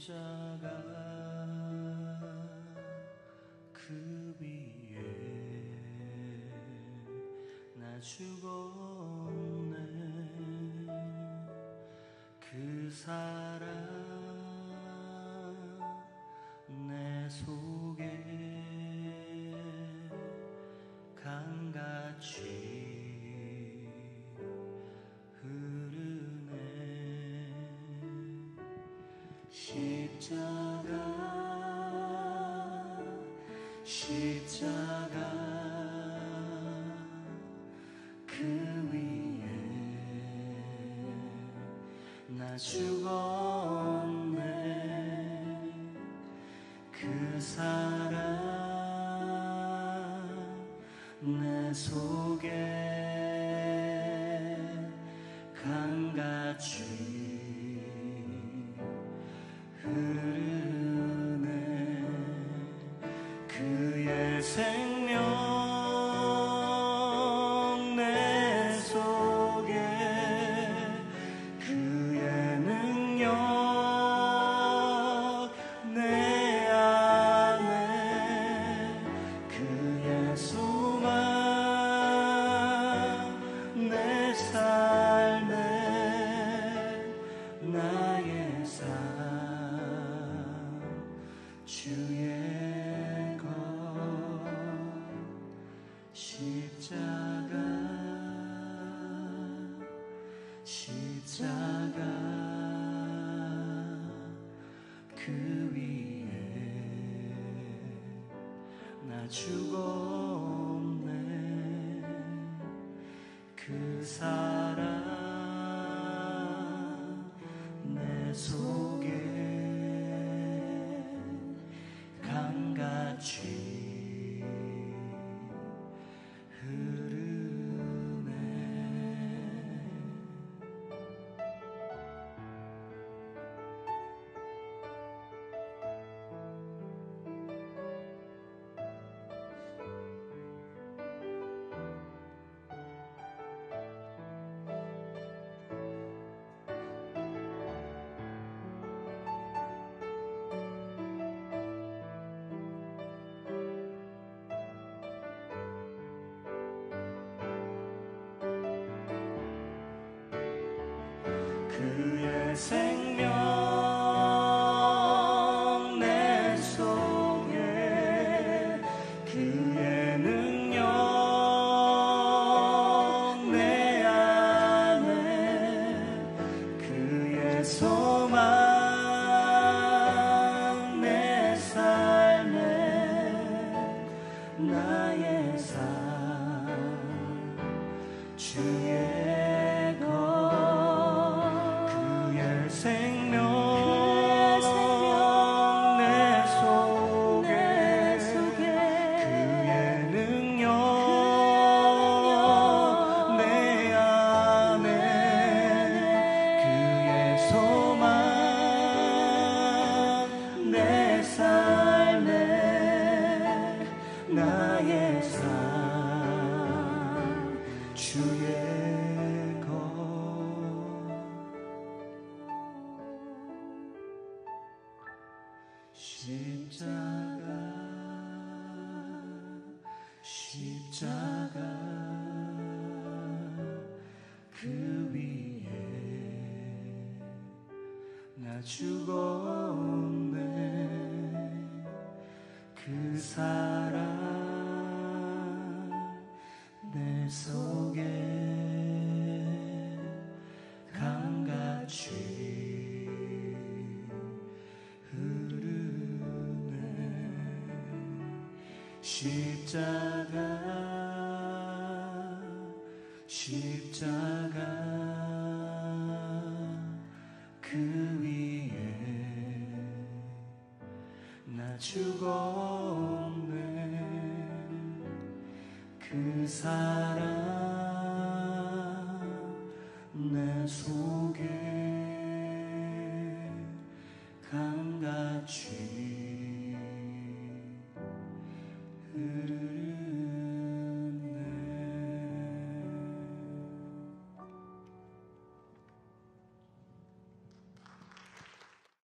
십자가 그 위에 나 죽었네. 그 사랑 내 속에 강같이 흐르네. 십자가 그 위에 나 죽었네. 그 사랑 내 속에 강같이 흐르네. 그의 생명 내 속에 그의 능력 내 안에 그의 소망 내 삶에 나의 삶 주의 것 십자가 그 위에 나 죽었네. 그 사랑 내 속에 강같이 흐르네. 그의 생명 내 속에 그의 능력 내 안에 그의 소망 내 삶에 나의 삶 주의 생명 내 속에 그의 능력 내 안에 그의 소망 내 삶에 나의 삶 주의 십자가 그 위에 나 죽었네. 그 사랑 내 속에 강같이 흐르네. 십자가 그 위에 나 죽었네. 그 사랑